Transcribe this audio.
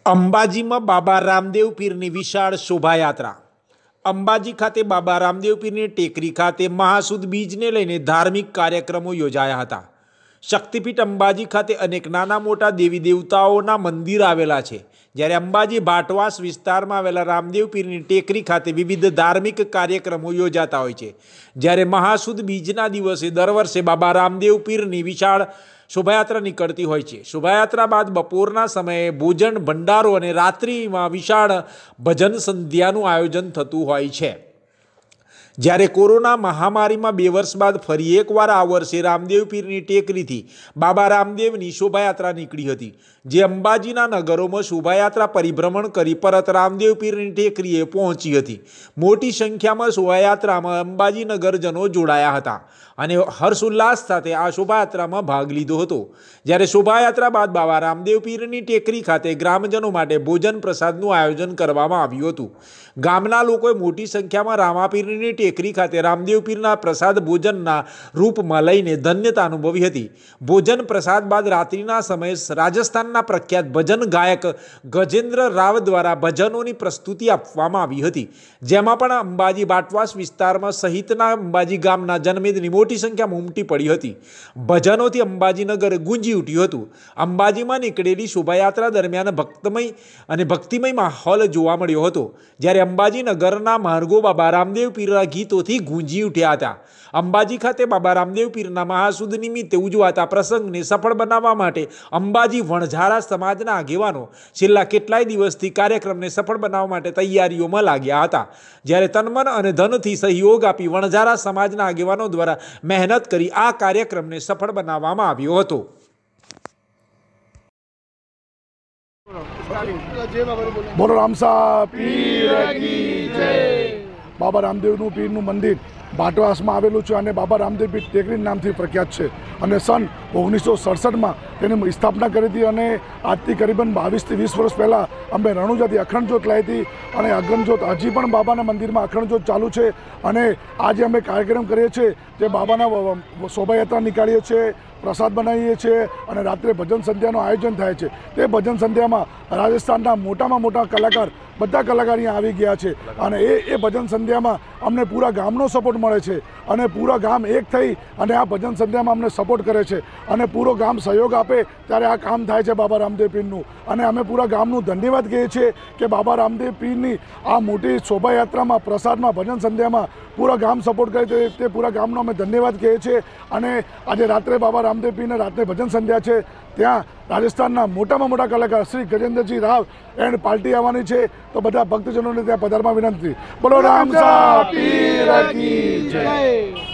અંબાજી માં બાબા રામદેવ પીરની વિશાળ શોભાયાત્રા। અંબાજી ખાતે બાબા રામદેવ પીરની ટેકરી ખાતે મહાસુદ બીજને લઈને ધાર્મિક કાર્યક્રમો યોજાયા હતા। શક્તિપીઠ અંબાજી ખાતે અનેક નાના મોટા દેવી દેવતાઓના મંદિર આવેલા છે, જ્યારે અંબાજી ભાટવાસ વિસ્તારમાં આવેલા રામદેવ પીરની ટેકરી ખાતે વિવિધ ધાર્મિક કાર્યક્રમો યોજાતા હોય છે। જ્યારે મહાસુદ બીજના દિવસે દર વર્ષે બાબા રામદેવ પીરની વિશાળ શોભાયાત્રા નીકળતી હોય છે। શોભાયાત્રા બાદ બપોરના સમયે ભોજન ભંડારો અને રાત્રિમાં વિશાળ ભજન સંધ્યાનું આયોજન થતું હોય છે। જ્યારે કોરોના મહામારીમાં 2 વર્ષ બાદ ફરી એકવાર આ વર્ષે રામદેવ પીરની ટેકરીથી બાબા રામદેવની શોભાયાત્રા નીકળી હતી, જે અંબાજીના નગરોમાં શોભાયાત્રા પરિભ્રમણ કરી પરત રામદેવ પીરની ટેકરીએ પહોંચી હતી। મોટી સંખ્યામાં શોભાયાત્રામાં અંબાજી નગરજનો જોડાયા હતા અને હર્ષોલ્લાસ સાથે આ શોભાયાત્રામાં ભાગ લીધો હતો। જ્યારે શોભાયાત્રા બાદ બાબા રામદેવ પીરની ટેકરી ખાતે ગ્રામજનો માટે ભોજન પ્રસાદનું આયોજન કરવામાં આવ્યું હતું। ગામના લોકોએ મોટી સંખ્યામાં રામાપીરની ટેકરી ખાતે રામદેવ પીરના પ્રસાદ ભોજનના રૂપમાં લઈને ધન્યતા અનુભવી હતી। ભોજન પ્રસાદ બાદ રાત્રિના સમયે રાજસ્થાનના પ્રખ્યાત ભજન ગાયક ગજેન્દ્ર રાવ દ્વારા ભજનોની પ્રસ્તુતિ આપવામાં આવી હતી, જેમાં પણ અંબાજી ભાટવાસ વિસ્તારમાં સહિતના અંબાજી ગામના જનમેદની મોટી સંખ્યામાં ઉમટી પડી હતી। ભજનોથી અંબાજી નગર ગુંજી ઉઠ્યું હતું। અંબાજીમાં નીકળેલી શોભાયાત્રા દરમિયાન ભક્તિમય માહોલ જોવા મળ્યો હતો, જ્યારે અંબાજી નગરના માર્ગો બાબા રામદેવ પીરના ગીતોથી ગુંજી ઉઠ્યા હતા। અંબાજી ખાતે બાબા રામદેવ પીરના મહાસુદ નિમિત્તે ઉજવાતા પ્રસંગને સફળ બનાવવા માટે અંબાજી વણઝારા સમાજના આગેવાનો છેલ્લા કેટલાય દિવસથી કાર્યક્રમને સફળ બનાવવા માટે તૈયારીઓમાં લાગ્યા હતા। જ્યારે તનમન અને ધનથી સહયોગ આપી વણઝારા સમાજના આગેવાનો દ્વારા મહેનત કરી આ કાર્યક્રમને સફળ બનાવવામાં આવ્યો હતો। બોલો રામસા પીર કી જય। બાબા રામદેવનું પીરનું મંદિર ભાટવાસમાં આવેલું છે અને બાબા રામદેવ પીર ટેકરી નામથી પ્રખ્યાત છે અને સન 1967માં તેની સ્થાપના કરી હતી અને આજથી કરીબન 22 થી 20 વર્ષ પહેલાં અમે રણુજાથી અખંડ જ્યોત લાવી હતી અને અખંડ જ્યોત હજી પણ બાબાના મંદિરમાં અખંડ જ્યોત ચાલુ છે અને આજે અમે કાર્યક્રમ કરીએ છીએ, જે બાબાના શોભાયાત્રા નીકાળીએ છીએ, પ્રસાદ બનાવીએ છીએ અને રાત્રે ભજન સંધ્યાનું આયોજન થાય છે। તે ભજન સંધ્યામાં રાજસ્થાનના મોટામાં મોટા કલાકાર બધા કલાકાર અહીંયા આવી ગયા છે અને એ ભજન સંધ્યામાં અમને પૂરા ગામનો સપોર્ટ મળે છે અને પૂરા ગામ એક થઈ અને આ ભજન સંધ્યામાં અમને સપોર્ટ કરે છે અને પૂરો ગામ સહયોગ આપે ત્યારે આ કામ થાય છે બાબા રામદેવ પીરનું। અને અમે પૂરા ગામનું ધન્યવાદ કહીએ છીએ કે બાબા રામદેવ પીરની આ મોટી શોભાયાત્રામાં, પ્રસાદમાં, ભજન સંધ્યામાં પૂરા ગામ સપોર્ટ કરે છે, તે પૂરા ગામનો અમે ધન્યવાદ કહીએ છીએ। અને આજે રાત્રે બાબા રામદેવ પીરને રાત્રે ભજન સંધ્યા છે, ત્યાં રાજસ્થાનના મોટામાં મોટા કલાકાર શ્રી ગજેન્દ્રજી રાવ એન્ડ પાર્ટી આવવાની છે, તો બધા ભક્તજનોને ત્યાં પધારવા વિનંતી। બોલો રામસા પીર કી જય।